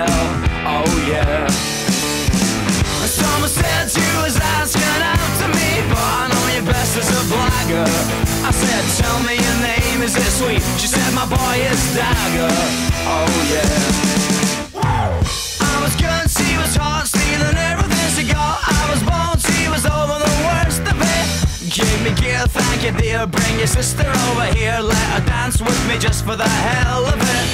hotel. Oh yeah. Someone said you was asking out to me, but I know you best as a blagger. I said, tell me your name, is it sweet? She said, my boy is Dagger. Oh yeah. I was good, she was hot, stealing everything she got. I was bold, she was over the worst of it. Give me gear, thank you dear. Bring your sister over here, let her dance with me just for the hell of it.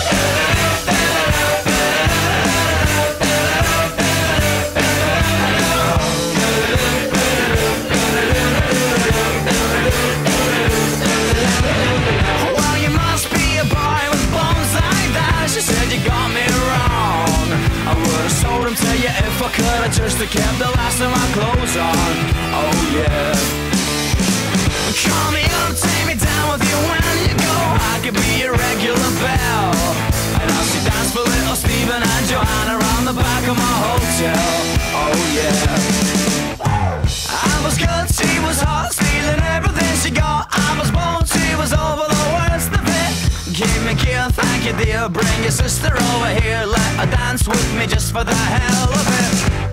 Well, you must be a boy with bones like that. She said you got me wrong. I would've sold him to you if I could've just kept the last of my clothes on. Oh yeah. Call me up, take me down with you when you go. I could be your regular belle, and I'll see dance for little Stephen and Joanna around the back of my hotel. Oh yeah. I was good, she was hot, stealing everything she got. I was bold, she was over the worst of it. Give me gear, thank you dear. Bring your sister over here, let her dance with me just for the hell of it.